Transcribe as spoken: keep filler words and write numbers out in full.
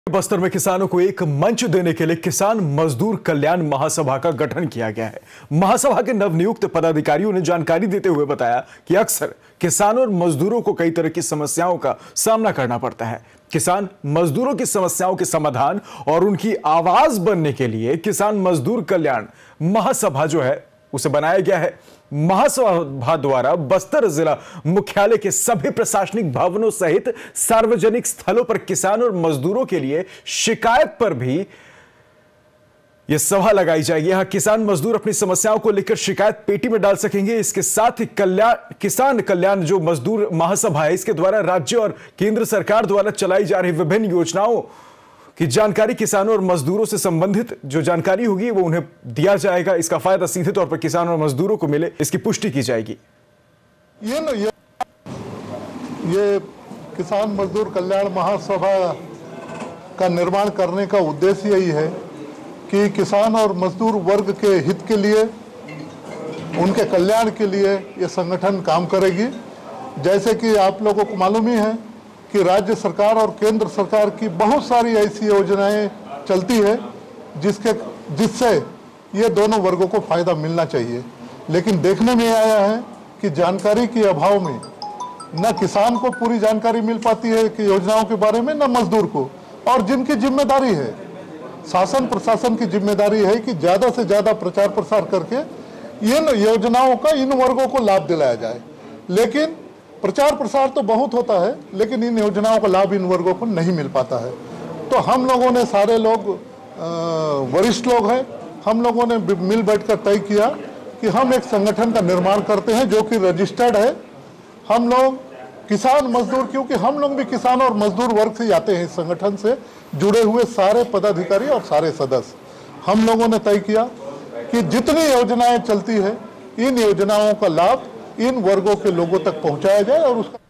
बस्तर में किसानों को एक मंच देने के लिए किसान मजदूर कल्याण महासभा का गठन किया गया है। महासभा के नवनियुक्त पदाधिकारियों ने जानकारी देते हुए बताया कि अक्सर किसानों और मजदूरों को कई तरह की समस्याओं का सामना करना पड़ता है। किसान मजदूरों की समस्याओं के समाधान और उनकी आवाज बनने के लिए किसान मजदूर कल्याण महासभा जो है उसे बनाया गया है। महासभा द्वारा बस्तर जिला मुख्यालय के सभी प्रशासनिक भवनों सहित सार्वजनिक स्थलों पर किसानों और मजदूरों के लिए शिकायत पर भी यह सभा लगाई जाएगी। यहां किसान मजदूर अपनी समस्याओं को लेकर शिकायत पेटी में डाल सकेंगे। इसके साथ ही कल्याण किसान कल्याण जो मजदूर महासभा है, इसके द्वारा राज्य और केंद्र सरकार द्वारा चलाई जा रही विभिन्न योजनाओं की जानकारी किसानों और मजदूरों से संबंधित जो जानकारी होगी वो उन्हें दिया जाएगा। इसका फायदा सीधे तौर पर किसानों और मजदूरों को मिले, इसकी पुष्टि की जाएगी। ये न, ये, ये किसान मजदूर कल्याण महासभा का निर्माण करने का उद्देश्य यही है कि किसान और मजदूर वर्ग के हित के लिए, उनके कल्याण के लिए ये संगठन काम करेगी। जैसे कि आप लोगों को मालूम ही है कि राज्य सरकार और केंद्र सरकार की बहुत सारी ऐसी योजनाएं चलती है जिसके जिससे ये दोनों वर्गों को फायदा मिलना चाहिए। लेकिन देखने में आया है कि जानकारी के अभाव में न किसान को पूरी जानकारी मिल पाती है कि योजनाओं के बारे में, न मजदूर को। और जिनकी जिम्मेदारी है, शासन प्रशासन की जिम्मेदारी है कि ज़्यादा से ज़्यादा प्रचार प्रसार करके इन योजनाओं का इन वर्गों को लाभ दिलाया जाए। लेकिन प्रचार प्रसार तो बहुत होता है, लेकिन इन योजनाओं का लाभ इन वर्गों को नहीं मिल पाता है। तो हम लोगों ने, सारे लोग वरिष्ठ लोग हैं, हम लोगों ने मिल बैठकर तय किया कि हम एक संगठन का निर्माण करते हैं जो कि रजिस्टर्ड है। हम लोग किसान मजदूर, क्योंकि हम लोग भी किसान और मजदूर वर्ग से आते हैं, इस संगठन से जुड़े हुए सारे पदाधिकारी और सारे सदस्य, हम लोगों ने तय किया कि जितनी योजनाएं चलती है इन योजनाओं का लाभ इन वर्गों के लोगों तक पहुंचाया जाए और उसका